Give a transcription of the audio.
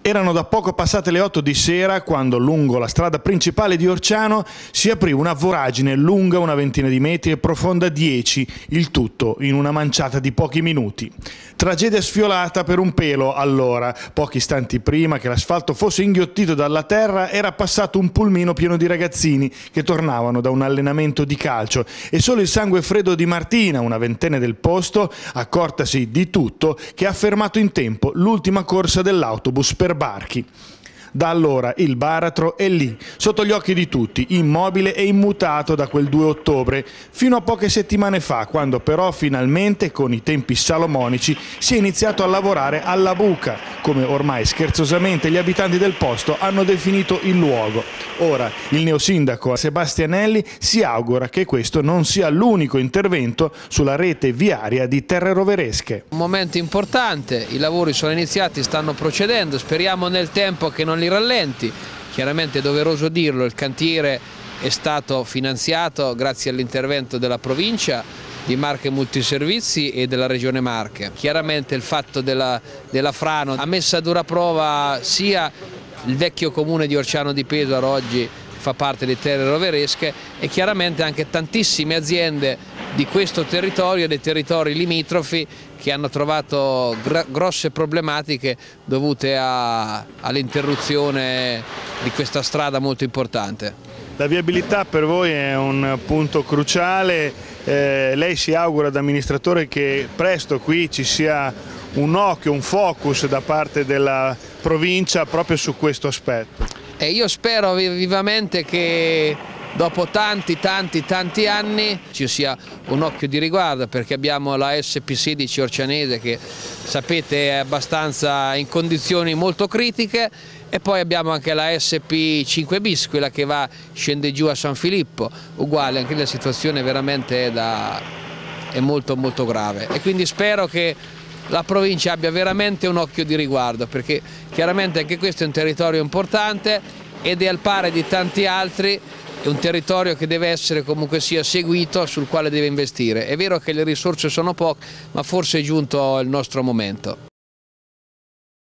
Erano da poco passate le 8 di sera quando lungo la strada principale di Orciano si aprì una voragine lunga una ventina di metri e profonda 10, il tutto in una manciata di pochi minuti. Tragedia sfiolata per un pelo allora. Pochi istanti prima che l'asfalto fosse inghiottito dalla terra era passato un pulmino pieno di ragazzini che tornavano da un allenamento di calcio e solo il sangue freddo di Martina, una ventenne del posto, accortasi di tutto, che ha fermato in tempo l'ultima corsa dell'autobus per Barchi. Da allora il baratro è lì, sotto gli occhi di tutti, immobile e immutato da quel 2 ottobre, fino a poche settimane fa, quando però finalmente, con i tempi salomonici, si è iniziato a lavorare alla buca, come ormai scherzosamente gli abitanti del posto hanno definito il luogo. Ora il neosindaco Sebastianelli si augura che questo non sia l'unico intervento sulla rete viaria di Terre Roveresche. Un momento importante, i lavori sono iniziati, stanno procedendo, speriamo nel tempo che non li rallenti. Chiaramente è doveroso dirlo, il cantiere è stato finanziato grazie all'intervento della provincia di Marche Multiservizi e della Regione Marche. Chiaramente il fatto della frano ha messo a dura prova sia il vecchio comune di Orciano di Pesaro, oggi fa parte di Terre Roveresche, e chiaramente anche tantissime aziende di questo territorio e dei territori limitrofi che hanno trovato grosse problematiche dovute all'interruzione di questa strada molto importante. La viabilità per voi è un punto cruciale, lei si augura da amministratore che presto qui ci sia un occhio, un focus da parte della provincia proprio su questo aspetto. Io spero vivamente che dopo tanti anni ci sia un occhio di riguardo, perché abbiamo la SP16 Orcianese che sapete è abbastanza in condizioni molto critiche, e poi abbiamo anche la SP5 bis, quella che scende giù a San Filippo, uguale, anche la situazione veramente è molto grave, e quindi spero che la provincia abbia veramente un occhio di riguardo, perché chiaramente anche questo è un territorio importante ed è al pari di tanti altri, è un territorio che deve essere comunque sia seguito, sul quale deve investire. È vero che le risorse sono poche, ma forse è giunto il nostro momento.